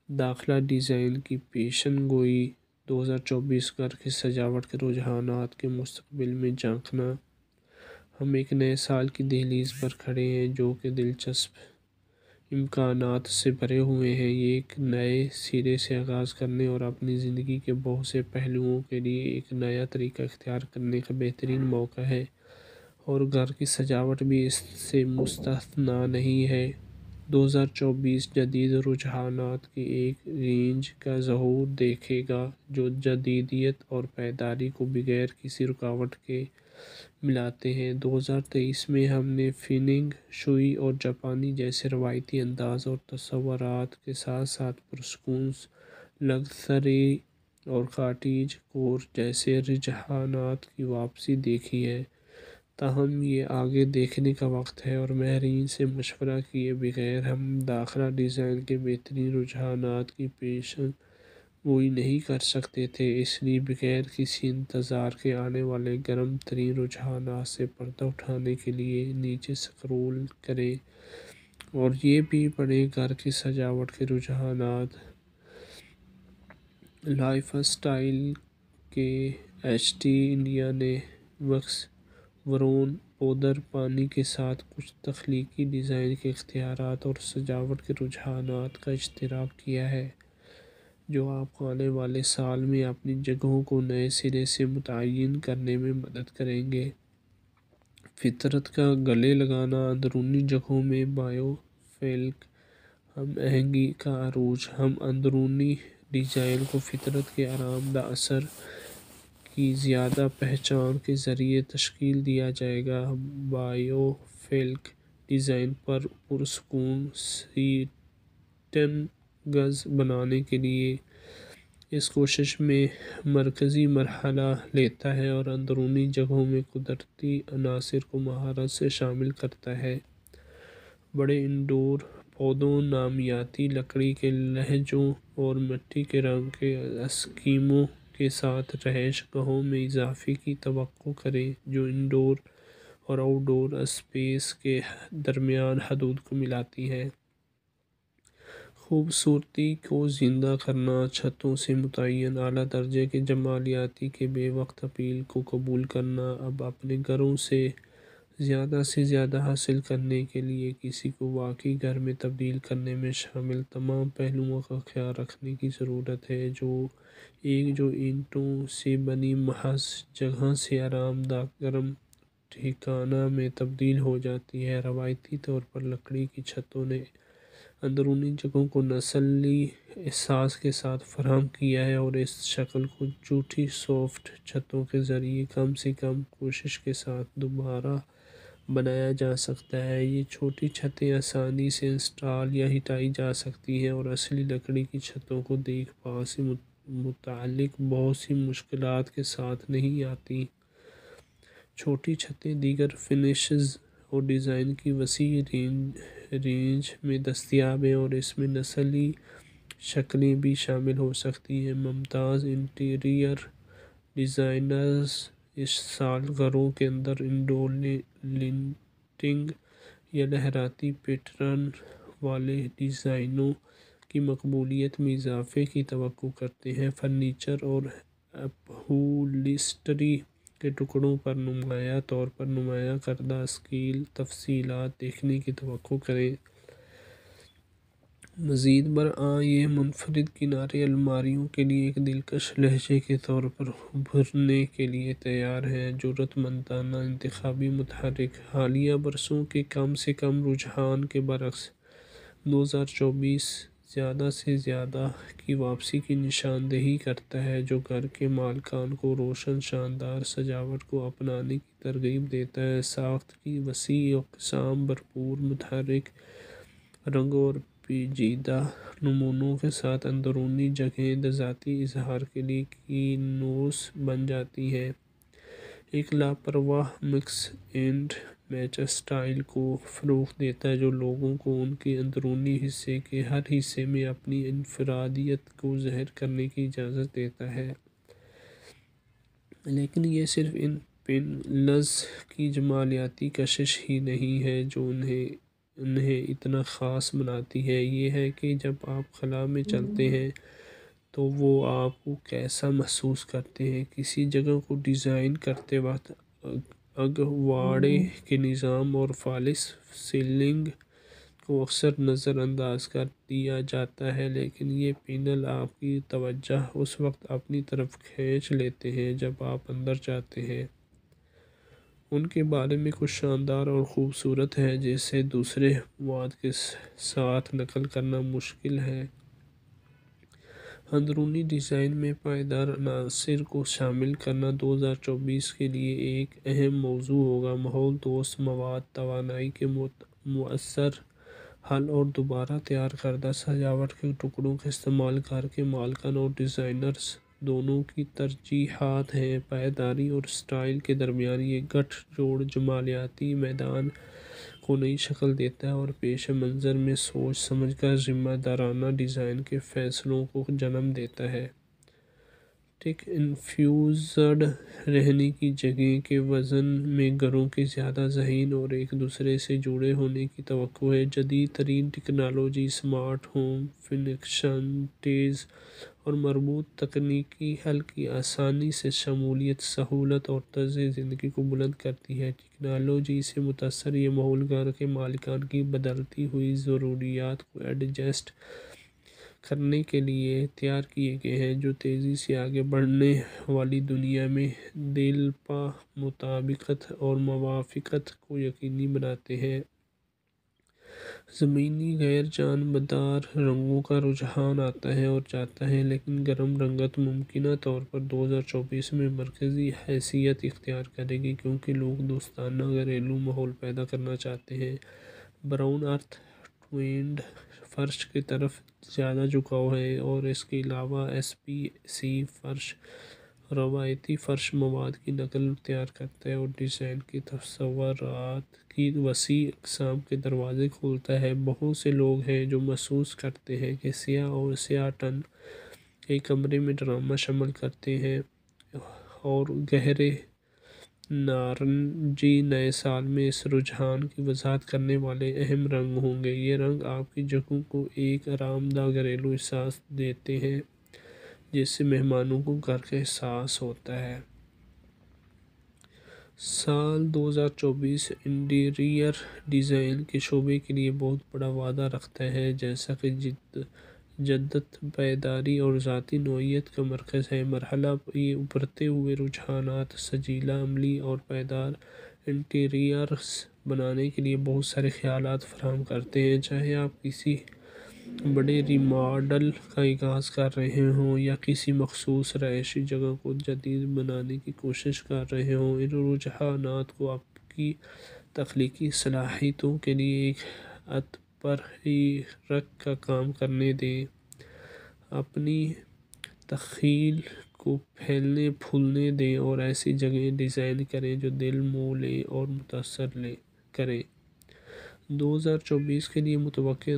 داخلہ ڈیزائن کی پیشن گوئی 2024 گھر کی سجاوٹ کے رجحانات کے مستقبل میں جھانکنا۔ ہم ایک نئے سال کی دہلیز پر کھڑے ہیں جو کہ دلچسپ امکانات سے بھرے ہوئے ہیں۔ یہ ایک نئے سرے سے آغاز کرنے اور اپنی زندگی کے بہت سے پہلوؤں کے لیے ایک نیا طریقہ اختیار کرنے کا بہترین موقع ہے، اور گھر کی سجاوٹ بھی اس سے مستثنیٰ نہیں ہے۔ 2024 جدید رجحانات کی ایک رینج کا ظہور دیکھے گا جو جدیدیت اور پائیداری کو بغیر کسی رکاوٹ کے ملاتے ہیں۔ 2023 میں ہم نے فینگ شوئی اور جاپانی جیسے روایتی انداز اور تصورات کے ساتھ ساتھ پرسکون لگژری اور کاٹیج کور جیسے رجحانات کی واپسی دیکھی ہے۔ تاہم یہ آگے دیکھنے کا وقت ہے، اور ماہرین سے مشورہ کیے بغیر ہم داخلہ ڈیزائن کے بہترین رجحانات کی پیشن گوئی نہیں کر سکتے تھے۔ اس لیے بغیر کسی انتظار کے آنے والے گرم ترین رجحانات سے پردہ اٹھانے کے لیے نیچے سکرول کریں اور یہ بھی پڑھیں: گھر کی سجاوٹ کے رجحانات۔ لائف اسٹائل کے ایچ ٹی انڈیا نے ویکس ورون پودر پانی کے ساتھ کچھ تخلیقی ڈیزائن کے اختیارات اور سجاوٹ کے رجحانات کا اشتراک کیا ہے جو آپ کو آنے والے سال میں اپنی جگہوں کو نئے سرے سے متعین کرنے میں مدد کریں گے۔ فطرت کا گلے لگانا۔ اندرونی جگہوں میں بائیو فیلک ہم آہنگی کا عروج۔ ہم اندرونی ڈیزائن کو فطرت کے آرام دہ اثر کی زیادہ پہچان کے ذریعے تشکیل دیا جائے گا۔ بائیو فیلک ڈیزائن پر پرسکون سیٹنگز بنانے کے لیے اس کوشش میں مرکزی مرحلہ لیتا ہے اور اندرونی جگہوں میں قدرتی عناصر کو مہارت سے شامل کرتا ہے۔ بڑے انڈور پودوں، نامیاتی لکڑی کے لہجوں اور مٹی کے رنگ کے اسکیموں کے ساتھ رہائش گاہوں میں اضافے کی توقع کریں جو انڈور اور آؤٹ ڈور اسپیس کے درمیان حدود کو ملاتی ہیں۔ خوبصورتی کو زندہ کرنا۔ چھتوں سے متعین اعلیٰ درجے کے جمالیاتی کے بے وقت اپیل کو قبول کرنا۔ اب اپنے گھروں سے زیادہ حاصل کرنے کے لیے کسی کو واقعی گھر میں تبدیل کرنے میں شامل تمام پہلوؤں کا خیال رکھنے کی ضرورت ہے۔ جو اینٹوں سے بنی محض جگہ سے آرام دہ گرم ٹھکانہ میں تبدیل ہو جاتی ہے۔ روایتی طور پر لکڑی کی چھتوں نے اندرونی جگہوں کو نسلی احساس کے ساتھ فراہم کیا ہے، اور اس شکل کو جھوٹی سافٹ چھتوں کے ذریعے کم سے کم کوشش کے ساتھ دوبارہ بنایا جا سکتا ہے۔ یہ چھوٹی چھتیں آسانی سے انسٹال یا ہٹائی جا سکتی ہیں اور اصلی لکڑی کی چھتوں کو دیکھ بھال سے متعلق بہت سی مشکلات کے ساتھ نہیں آتیں۔ چھوٹی چھتیں دیگر فنشز اور ڈیزائن کی وسیع رینج میں دستیاب ہیں، اور اس میں نسلی شکلیں بھی شامل ہو سکتی ہیں۔ ممتاز انٹیریئر ڈیزائنرز اس سال گھروں کے اندر انڈور لنٹنگ یا لہراتی پیٹرن والے ڈیزائنوں کی مقبولیت میں اضافے کی توقع کرتے ہیں۔ فرنیچر اور اپہولسٹری کے ٹکڑوں پر نمایاں طور پر نمایاں کردہ اسکیل تفصیلات دیکھنے کی توقع کریں۔ مزید برآں، یہ منفرد کنارے الماریوں کے لیے ایک دلکش لہجے کے طور پر ابھرنے کے لیے تیار ہیں۔ جرات مندانہ انتخابی متحرک۔ حالیہ برسوں کے کم سے کم رجحان کے برعکس، 2024 زیادہ سے زیادہ کی واپسی کی نشاندہی کرتا ہے جو گھر کے مالکان کو روشن شاندار سجاوٹ کو اپنانے کی ترغیب دیتا ہے۔ ساخت کی وسیع اقسام، بھرپور متحرک رنگوں اور پیچیدہ نمونوں کے ساتھ اندرونی جگہیں ذاتی اظہار کے لیے کینوس بن جاتی ہیں۔ ایک لاپرواہ مکس اینڈ میچ اسٹائل کو فروغ دیتا ہے جو لوگوں کو ان کے اندرونی حصے کے ہر حصے میں اپنی انفرادیت کو ظاہر کرنے کی اجازت دیتا ہے۔ لیکن یہ صرف ان پینلز کی جمالیاتی کشش ہی نہیں ہے جو انہیں انہیں اتنا خاص بناتی ہے یہ ہے کہ جب آپ خلا میں چلتے ہیں تو وہ آپ کو کیسا محسوس کرتے ہیں۔ کسی جگہ کو ڈیزائن کرتے وقت اگواڑے کے نظام اور فالس سیلنگ کو اکثر نظر انداز کر دیا جاتا ہے، لیکن یہ پینل آپ کی توجہ اس وقت اپنی طرف کھینچ لیتے ہیں جب آپ اندر جاتے ہیں۔ ان کے بارے میں کچھ شاندار اور خوبصورت ہے جسے دوسرے مواد کے ساتھ نقل کرنا مشکل ہے۔ اندرونی ڈیزائن میں پائیدار عناصر کو شامل کرنا 2024 کے لیے ایک اہم موضوع ہوگا۔ ماحول دوست مواد، توانائی کے مؤثر حل اور دوبارہ تیار کردہ سجاوٹ کے ٹکڑوں کا استعمال کر کے مالکان اور ڈیزائنرز دونوں کی ترجیحات ہیں۔ پائیداری اور اسٹائل کے درمیان یہ گٹھ جوڑ جمالیاتی میدان کو نئی شکل دیتا ہے اور پیش منظر میں سوچ سمجھ کر ذمہ دارانہ ڈیزائن کے فیصلوں کو جنم دیتا ہے۔ ٹیک انفیوزڈ رہنے کی جگہ کے وزن میں گھروں کے زیادہ ذہین اور ایک دوسرے سے جڑے ہونے کی توقع ہے۔ جدید ترین ٹیکنالوجی، سمارٹ ہوم فنکشنلٹیز اور مربوط تکنیکی حل کی آسانی سے شمولیت، سہولت اور طرز زندگی کو بلند کرتی ہے۔ ٹیکنالوجی سے متاثر یہ ماحول گھر کے مالکان کی بدلتی ہوئی ضروریات کو ایڈجسٹ کرنے کے لیے تیار کیے گئے ہیں، جو تیزی سے آگے بڑھنے والی دنیا میں دلپا مطابقت اور موافقت کو یقینی بناتے ہیں۔ زمینی غیر جانبدار رنگوں کا رجحان آتا ہے اور جاتا ہے، لیکن گرم رنگت ممکنہ طور پر 2024 میں مرکزی حیثیت اختیار کرے گی کیونکہ لوگ دوستانہ گھریلو ماحول پیدا کرنا چاہتے ہیں۔ براؤن ارتھ ٹونڈ فرش کی طرف زیادہ جھکاؤ ہے اور اس کے علاوہ ایس پی سی فرش روایتی فرش مواد کی نقل اختیار کرتا ہے اور ڈیزائن کے تصورات کی وسیع اقسام کے دروازے کھولتا ہے۔ بہت سے لوگ ہیں جو محسوس کرتے ہیں کہ سیاہ اور سیاہ ٹن ایک کمرے میں ڈرامہ شامل کرتے ہیں اور گہرے نارنجی نئے سال میں اس رجحان کی وضاحت کرنے والے اہم رنگ ہوں گے۔ یہ رنگ آپ کی جگہوں کو ایک آرام دہ گھریلو احساس دیتے ہیں جس سے مہمانوں کو گھر کا احساس ہوتا ہے۔ سال 2024 انٹیریئر ڈیزائن کے شعبے کے لیے بہت بڑا وعدہ رکھتا ہے۔ جیسا کہ جدت، پائیداری اور ذاتی نوعیت کا مرکز ہے، مرحلہ یہ ابھرتے ہوئے رجحانات سجیلا، عملی اور پائیدار انٹیریئرز بنانے کے لیے بہت سارے خیالات فراہم کرتے ہیں۔ چاہے آپ کسی بڑے ریماڈل کا آغاز کر رہے ہوں یا کسی مخصوص رہائشی جگہ کو جدید بنانے کی کوشش کر رہے ہوں، ان رجحانات کو آپ کی تخلیقی صلاحیتوں کے لیے ایک اتپرہیرک کا کام کرنے دیں۔ اپنی تخیل کو پھیلنے پھولنے دیں اور ایسی جگہیں ڈیزائن کریں جو دل موہ لیں اور متاثر کریں۔ 2024 کے لیے متوقع